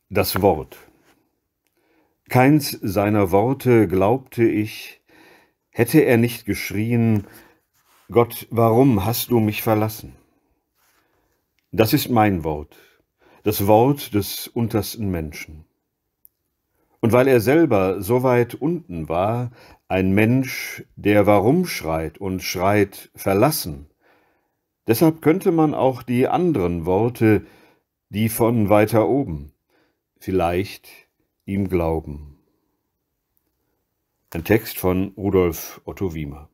Das Wort. Keins seiner Worte, glaubte ich, hätte er nicht geschrien: Gott, warum hast du mich verlassen? Das ist mein Wort, das Wort des untersten Menschen. Und weil er selber so weit unten war, ein Mensch, der warum schreit und schreit verlassen, deshalb könnte man auch die anderen Worte, die von weiter oben, vielleicht ihm glauben. Ein Text von Rudolf Otto Wiemer.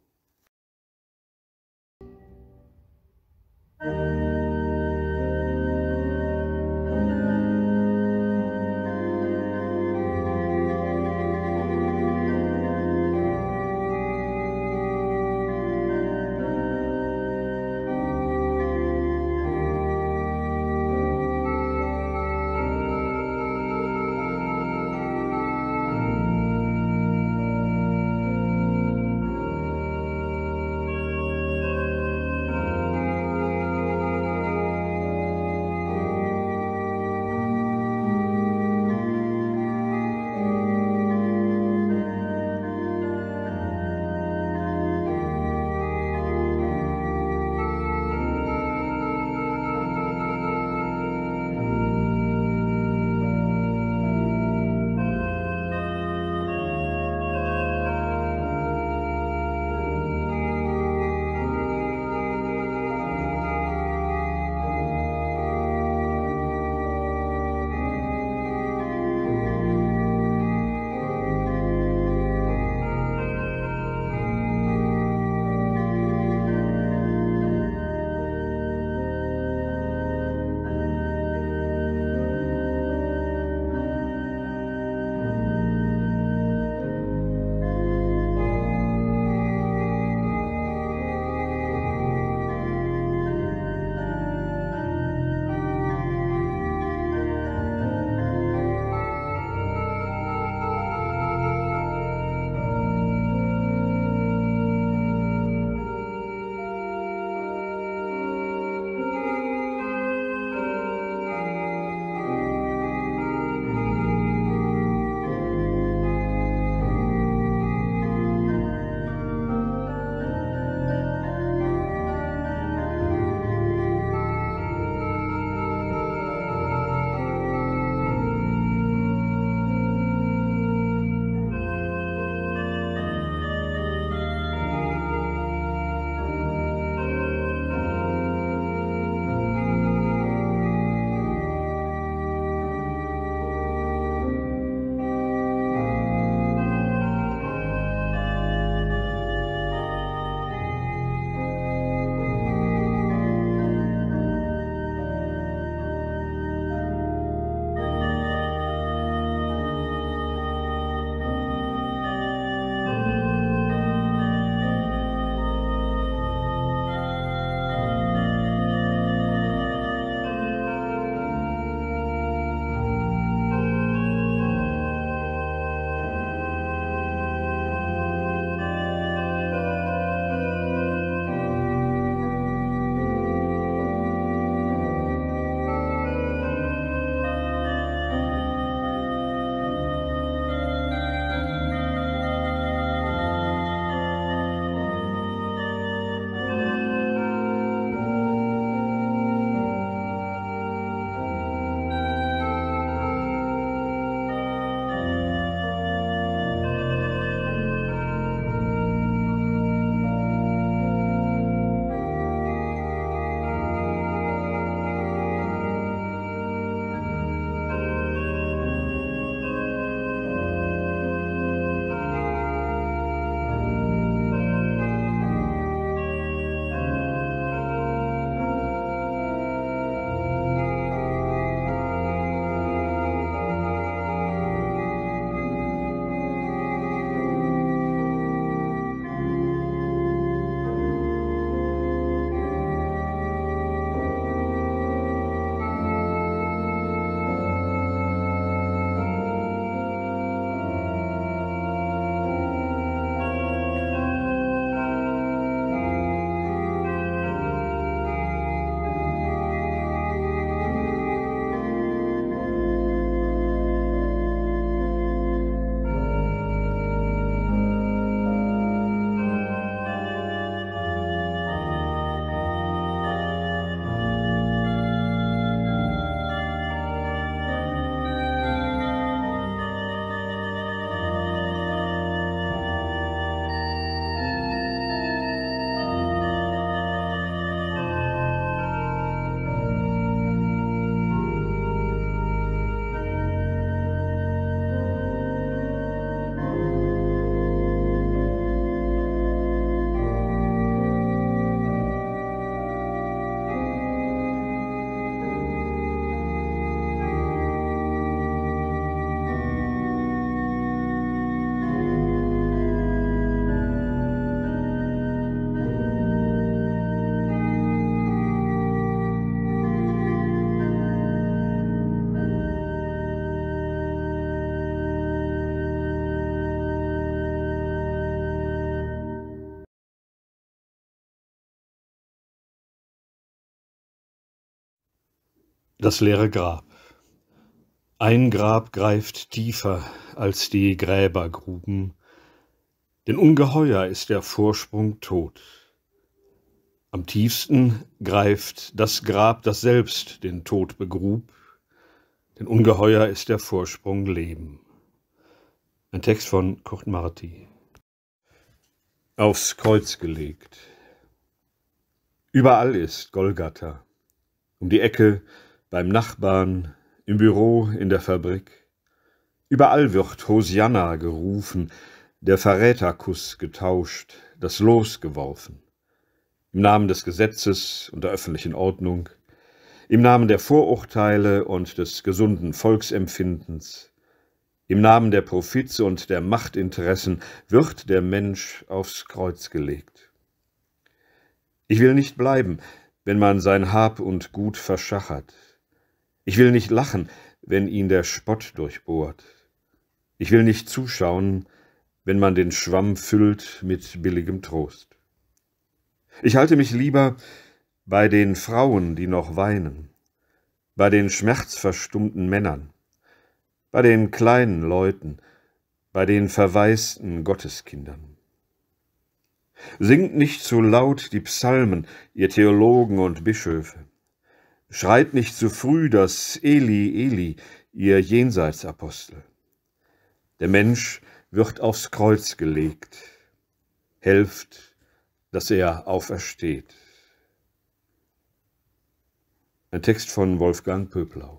Das leere Grab. Ein Grab greift tiefer als die Gräbergruben, denn ungeheuer ist der Vorsprung tot. Am tiefsten greift das Grab, das selbst den Tod begrub, denn ungeheuer ist der Vorsprung Leben. Ein Text von Kurt Marti. Aufs Kreuz gelegt. Überall ist Golgatha. Um die Ecke, beim Nachbarn, im Büro, in der Fabrik. Überall wird Hosianna gerufen, der Verräterkuss getauscht, das Los geworfen. Im Namen des Gesetzes und der öffentlichen Ordnung, im Namen der Vorurteile und des gesunden Volksempfindens, im Namen der Profits und der Machtinteressen wird der Mensch aufs Kreuz gelegt. Ich will nicht bleiben, wenn man sein Hab und Gut verschachert. Ich will nicht lachen, wenn ihn der Spott durchbohrt. Ich will nicht zuschauen, wenn man den Schwamm füllt mit billigem Trost. Ich halte mich lieber bei den Frauen, die noch weinen, bei den schmerzverstummten Männern, bei den kleinen Leuten, bei den verwaisten Gotteskindern. Singt nicht zu laut die Psalmen, ihr Theologen und Bischöfe. Schreit nicht zu früh das Eli, Eli, ihr Jenseitsapostel. Der Mensch wird aufs Kreuz gelegt. Helft, dass er aufersteht. Ein Text von Wolfgang Pöplau.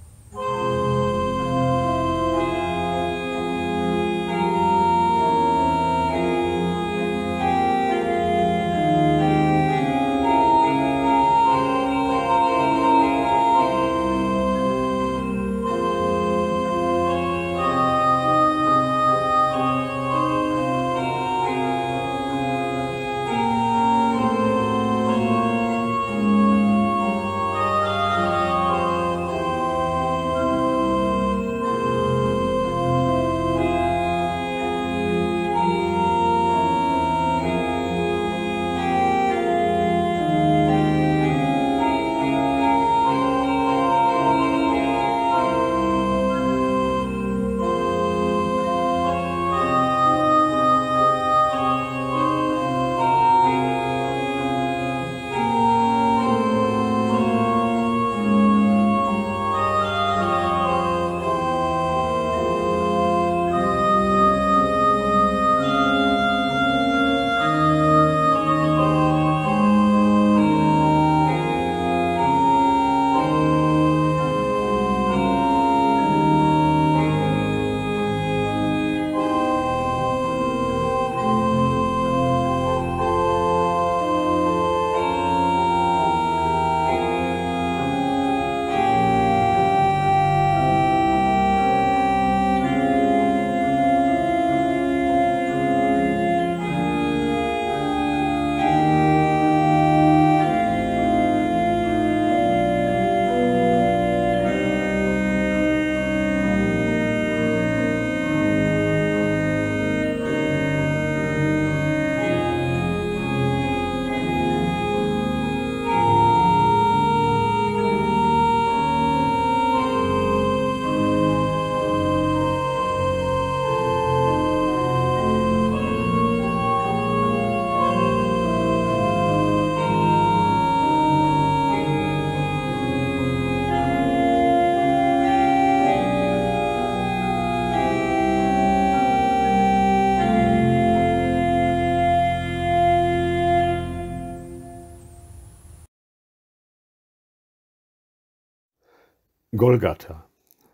Golgatha.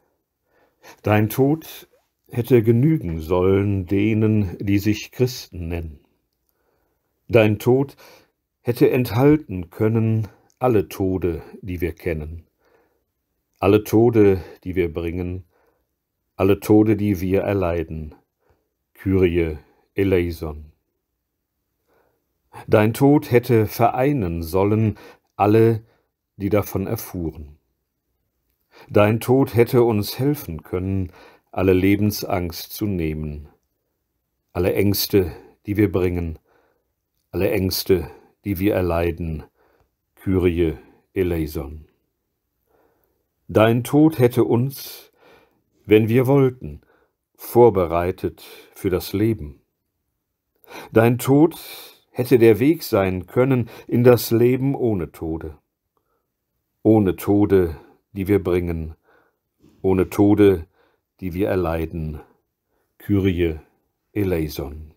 Dein Tod hätte genügen sollen denen, die sich Christen nennen. Dein Tod hätte enthalten können alle Tode, die wir kennen, alle Tode, die wir bringen, alle Tode, die wir erleiden. Kyrie eleison. Dein Tod hätte vereinen sollen alle, die davon erfuhren. Dein Tod hätte uns helfen können, alle Lebensangst zu nehmen, alle Ängste, die wir bringen, alle Ängste, die wir erleiden. Kyrie eleison. Dein Tod hätte uns, wenn wir wollten, vorbereitet für das Leben. Dein Tod hätte der Weg sein können in das Leben ohne Tode, die wir bringen, ohne Tode, die wir erleiden. Kyrie eleison.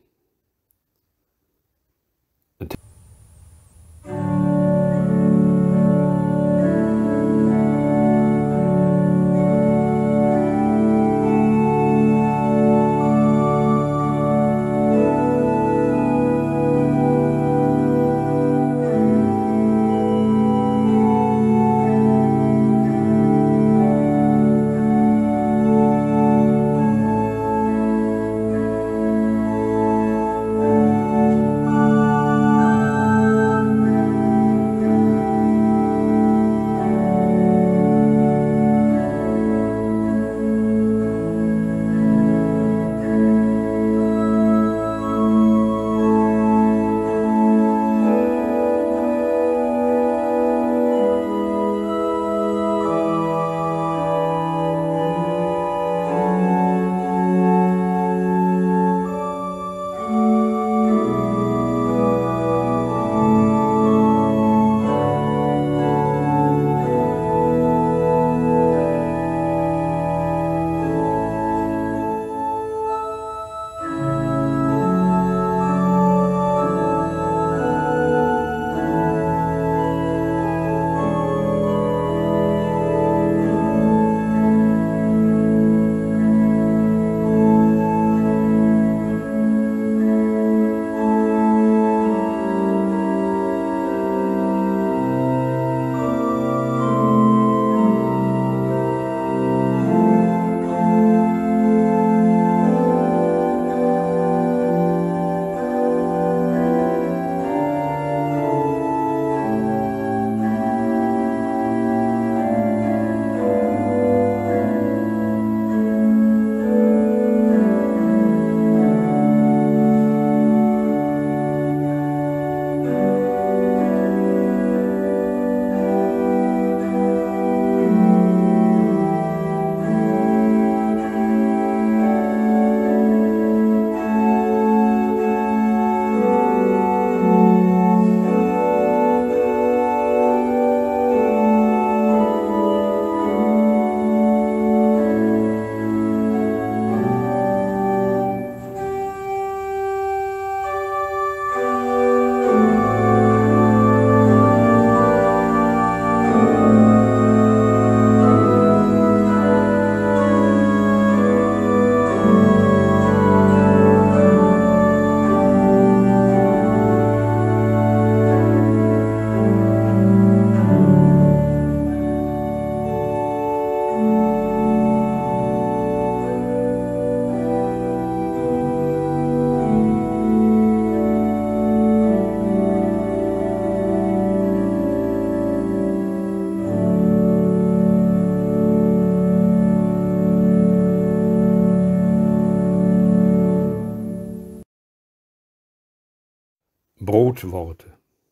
Brotworte.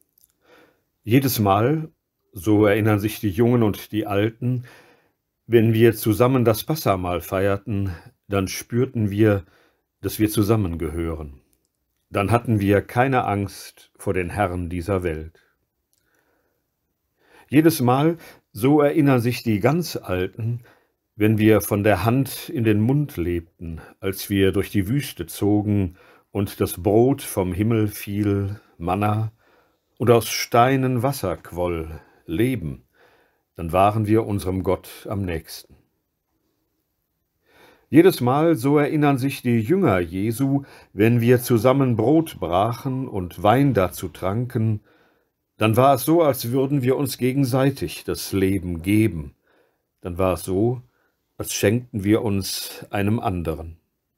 Jedes Mal, so erinnern sich die Jungen und die Alten, wenn wir zusammen das Passahmahl feierten, dann spürten wir, dass wir zusammengehören. Dann hatten wir keine Angst vor den Herren dieser Welt. Jedes Mal, so erinnern sich die ganz Alten, wenn wir von der Hand in den Mund lebten, als wir durch die Wüste zogen und das Brot vom Himmel fiel, Manna, und aus Steinen Wasser quoll, Leben, dann waren wir unserem Gott am nächsten. Jedes Mal, so erinnern sich die Jünger Jesu, wenn wir zusammen Brot brachen und Wein dazu tranken, dann war es so, als würden wir uns gegenseitig das Leben geben. Dann war es so, als schenkten wir uns einem anderen.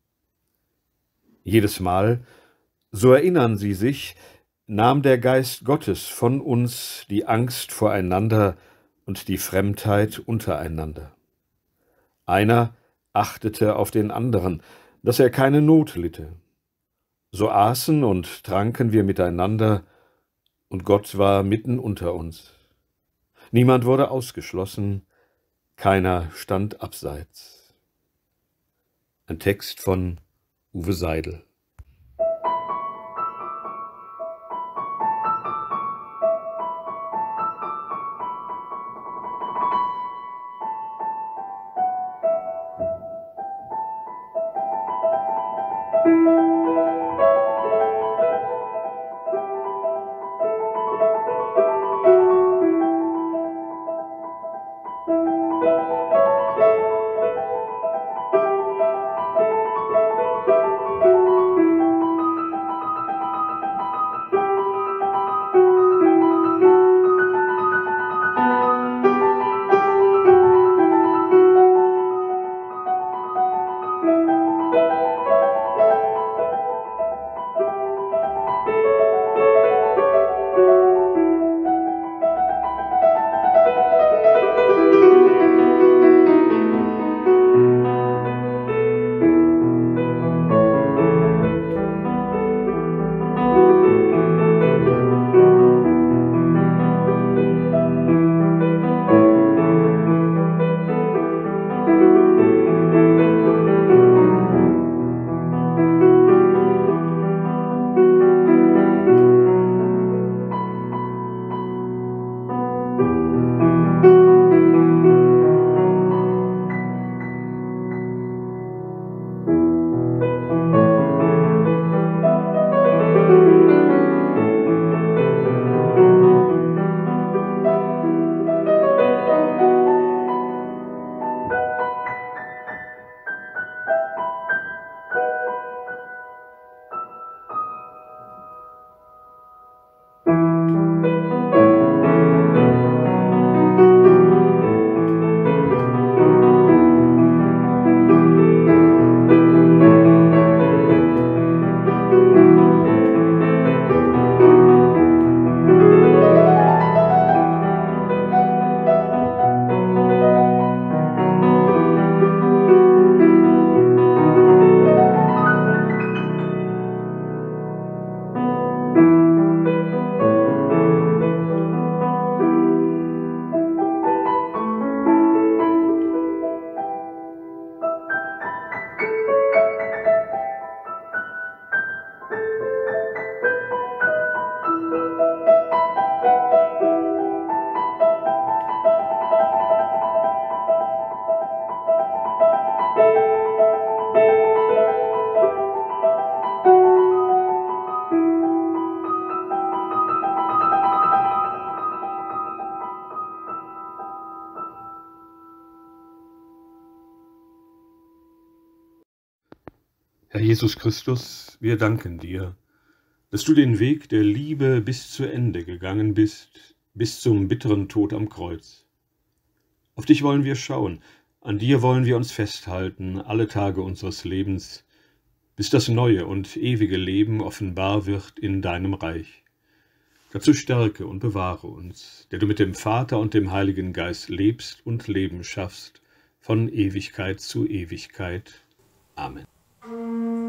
Jedes Mal, so erinnern sie sich, nahm der Geist Gottes von uns die Angst voreinander und die Fremdheit untereinander. Einer achtete auf den anderen, dass er keine Not litte. So aßen und tranken wir miteinander, und Gott war mitten unter uns. Niemand wurde ausgeschlossen, keiner stand abseits. Ein Text von Uwe Seidel. Herr Jesus Christus, wir danken dir, dass du den Weg der Liebe bis zu Ende gegangen bist, bis zum bitteren Tod am Kreuz. Auf dich wollen wir schauen, an dir wollen wir uns festhalten, alle Tage unseres Lebens, bis das neue und ewige Leben offenbar wird in deinem Reich. Dazu stärke und bewahre uns, der du mit dem Vater und dem Heiligen Geist lebst und Leben schaffst, von Ewigkeit zu Ewigkeit. Amen.